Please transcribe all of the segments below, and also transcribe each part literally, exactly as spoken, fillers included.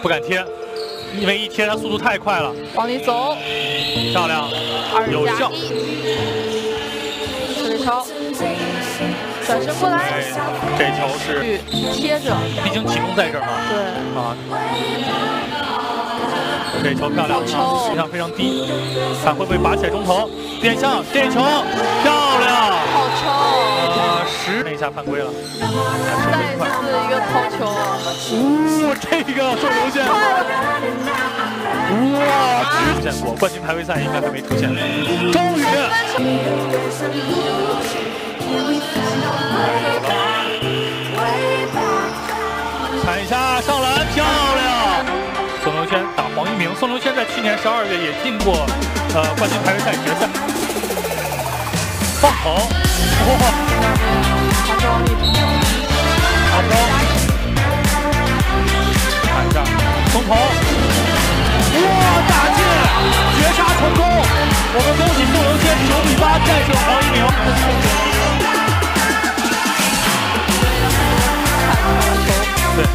不敢贴，因为一贴他速度太快了。 往里走， 漂亮，有效。 水流超，转身过来。 哎，这球是贴着， 毕竟启动在这儿嘛。 对。 啊。这球漂亮，球非常非常低，看会不会拔起来中投，变向，这球漂亮， 好球！ 呃，十那一下犯规了， 再次一个抛球， 呜、哦，这个做流线，哇，出现过冠军排位赛应该还没出现，终于，看一下上篮，漂亮。宋刘谦打黄一鸣，宋刘谦在去年十二月也进过呃冠军排位赛决赛。放投，哇！ 好高力， 好高！看一下，中投，哇！打进，绝杀成功！我们恭喜宋刘谦九比八战胜黄一鸣。对。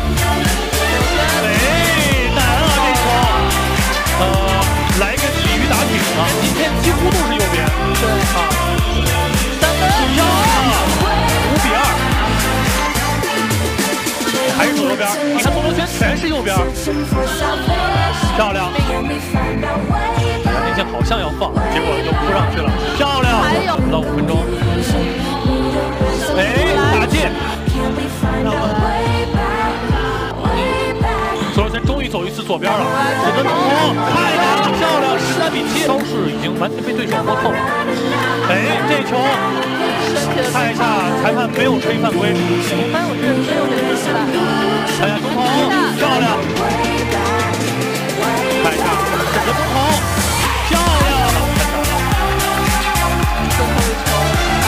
呃，来个鲤鱼打挺啊！今天几乎都是右边， 对啊，三分呀，五比二，还是左右边。你看宋刘谦全是右边，漂亮。杨天庆好像要放，结果又扑上去了，漂亮。不到五分钟，哎，打进。宋刘谦终于走一次左边了，只能中投，太打漂亮，十三比七，招式已经完全被对手摸透了。哎，这球，看一下裁判没有吹犯规。 哎，我这真有点意思了。 看一下中投，漂亮。看一下整个中投，漂亮，太准了。 最后一球，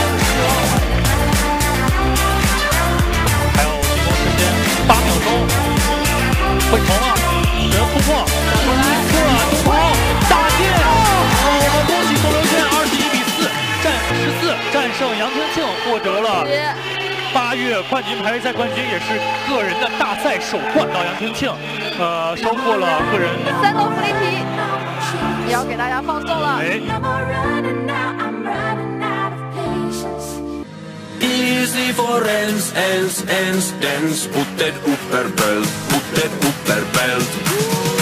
还有进攻时间八秒钟。会投了，只能突破，突破，中投，打进！哦，我们恭喜宋刘谦二十一比四战十四战胜杨天庆，获得了八月冠军排位赛冠军，也是个人的大赛首冠。到杨天庆，呃，收获了个人三楼福利皮，也要给大家放送了。 哎。 Easy for ens, ens, ens, dens, putted upper belt, putted upper belt.